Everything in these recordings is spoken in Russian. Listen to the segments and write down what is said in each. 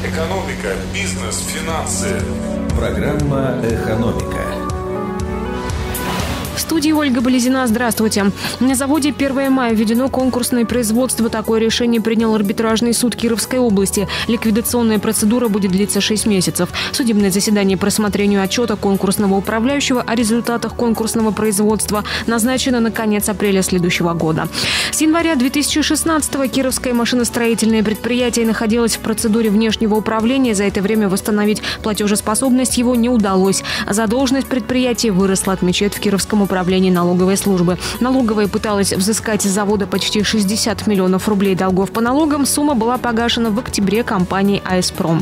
Экономика, бизнес, финансы. Программа «Экономика». В студии Ольга Болезина. Здравствуйте. На заводе 1 мая введено конкурсное производство. Такое решение принял арбитражный суд Кировской области. Ликвидационная процедура будет длиться 6 месяцев. Судебное заседание по рассмотрению отчета конкурсного управляющего о результатах конкурсного производства назначено на конец апреля следующего года. С января 2016-го Кировское машиностроительное предприятие находилось в процедуре внешнего управления. За это время восстановить платежеспособность его не удалось. Задолженность предприятия выросла, отмечает в Кировском управлении налоговой службы. Налоговая пыталась взыскать с завода почти 60 миллионов рублей долгов по налогам. Сумма была погашена в октябре компанией «АЭС-Пром».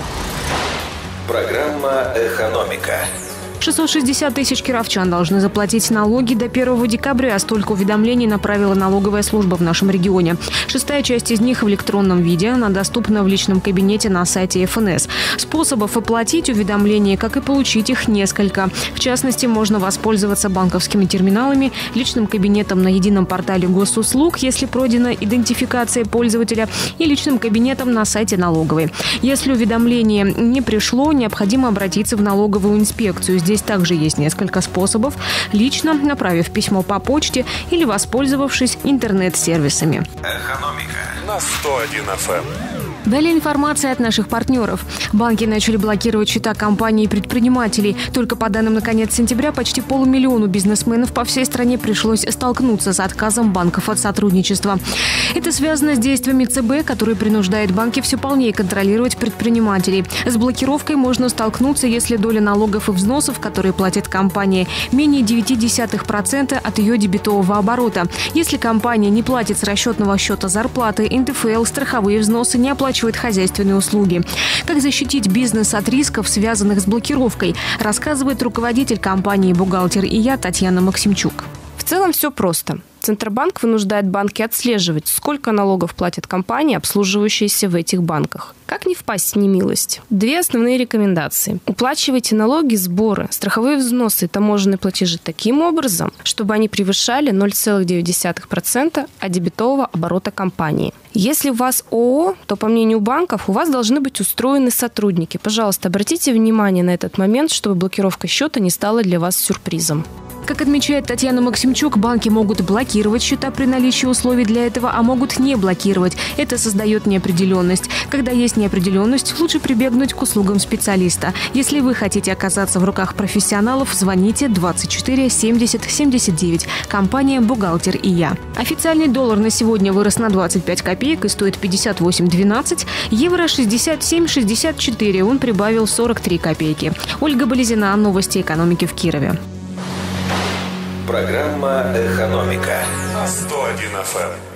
Программа «Экономика». 660 тысяч кировчан должны заплатить налоги до 1 декабря. Столько уведомлений направила налоговая служба в нашем регионе. Шестая часть из них в электронном виде. Она доступна в личном кабинете на сайте ФНС. Способов оплатить уведомления, как и получить их, несколько. В частности, можно воспользоваться банковскими терминалами, личным кабинетом на едином портале госуслуг, если пройдена идентификация пользователя, и личным кабинетом на сайте налоговой. Если уведомление не пришло, необходимо обратиться в налоговую инспекцию. Здесь также есть несколько способов: лично, направив письмо по почте или воспользовавшись интернет-сервисами. Экономика на 101 FM. Далее информация от наших партнеров. Банки начали блокировать счета компаний и предпринимателей. Только по данным на конец сентября почти 500 000 бизнесменов по всей стране пришлось столкнуться с отказом банков от сотрудничества. Это связано с действиями ЦБ, который принуждает банки все полнее контролировать предпринимателей. С блокировкой можно столкнуться, если доля налогов и взносов, которые платит компания, менее 0,9% от ее дебетового оборота. Если компания не платит с расчетного счета зарплаты, НДФЛ, страховые взносы, не оплачивает хозяйственные услуги. Как защитить бизнес от рисков, связанных с блокировкой, рассказывает руководитель компании «Бухгалтер и я» Татьяна Максимчук. В целом все просто. Центробанк вынуждает банки отслеживать, сколько налогов платят компании, обслуживающиеся в этих банках. Как не впасть в немилость? 2 основные рекомендации. Уплачивайте налоги, сборы, страховые взносы и таможенные платежи таким образом, чтобы они превышали 0,9% от дебетового оборота компании. Если у вас ООО, то, по мнению банков, у вас должны быть устроены сотрудники. Пожалуйста, обратите внимание на этот момент, чтобы блокировка счета не стала для вас сюрпризом. Как отмечает Татьяна Максимчук, банки могут блокировать счета при наличии условий для этого, а могут не блокировать. Это создает неопределенность. Когда есть неопределенность, лучше прибегнуть к услугам специалиста. Если вы хотите оказаться в руках профессионалов, звоните 24 70 79. Компания «Бухгалтер и я». Официальный доллар на сегодня вырос на 25 копеек и стоит 58,12. Евро 67,64. Он прибавил 43 копейки. Ольга Болезина. Новости экономики в Кирове. Программа «Экономика» на 101 FM.